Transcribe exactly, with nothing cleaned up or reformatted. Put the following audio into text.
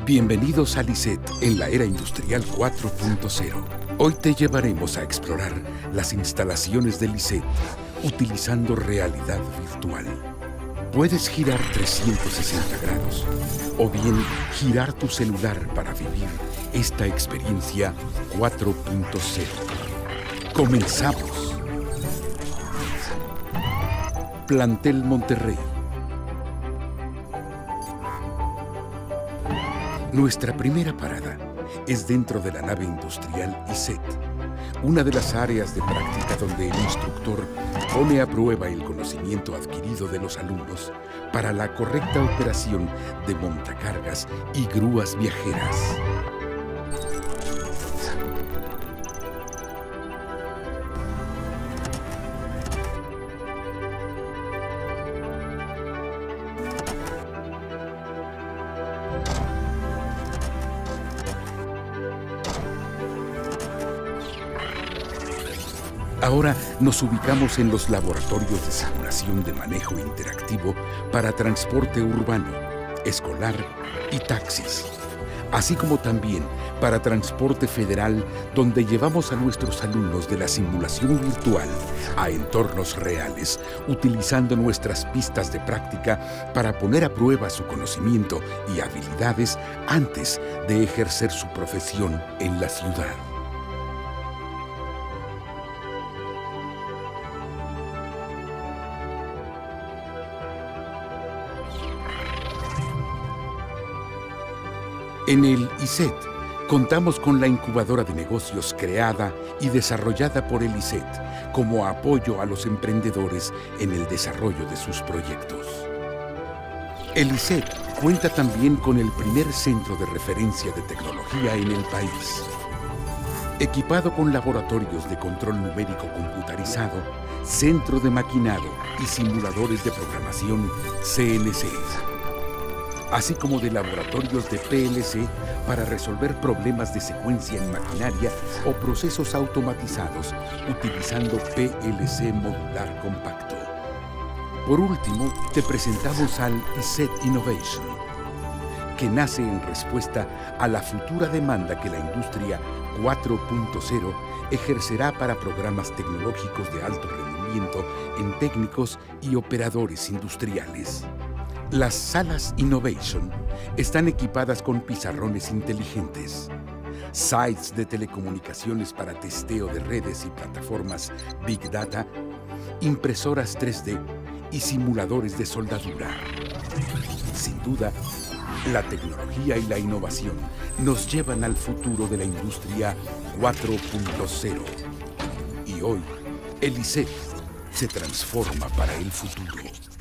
Bienvenidos a LISET en la era industrial cuatro punto cero. Hoy te llevaremos a explorar las instalaciones de LISET utilizando realidad virtual. Puedes girar trescientos sesenta grados o bien girar tu celular para vivir esta experiencia cuatro punto cero. ¡Comenzamos! Plantel Monterrey. Nuestra primera parada es dentro de la nave industrial ISET, una de las áreas de práctica donde el instructor pone a prueba el conocimiento adquirido de los alumnos para la correcta operación de montacargas y grúas viajeras. Ahora nos ubicamos en los laboratorios de simulación de manejo interactivo para transporte urbano, escolar y taxis, así como también para transporte federal, donde llevamos a nuestros alumnos de la simulación virtual a entornos reales, utilizando nuestras pistas de práctica para poner a prueba su conocimiento y habilidades antes de ejercer su profesión en la ciudad. En el ISET contamos con la incubadora de negocios creada y desarrollada por el ISET como apoyo a los emprendedores en el desarrollo de sus proyectos. El ISET cuenta también con el primer centro de referencia de tecnología en el país, equipado con laboratorios de control numérico computarizado, centro de maquinado y simuladores de programación C N C, así como de laboratorios de P L C para resolver problemas de secuencia en maquinaria o procesos automatizados utilizando P L C modular compacto. Por último, te presentamos al ISET Innovation, que nace en respuesta a la futura demanda que la industria cuatro punto cero ejercerá para programas tecnológicos de alto rendimiento en técnicos y operadores industriales. Las salas Innovation están equipadas con pizarrones inteligentes, sites de telecomunicaciones para testeo de redes y plataformas Big Data, impresoras tres D y simuladores de soldadura. Sin duda, la tecnología y la innovación nos llevan al futuro de la industria cuatro punto cero. Y hoy, el ISET se transforma para el futuro.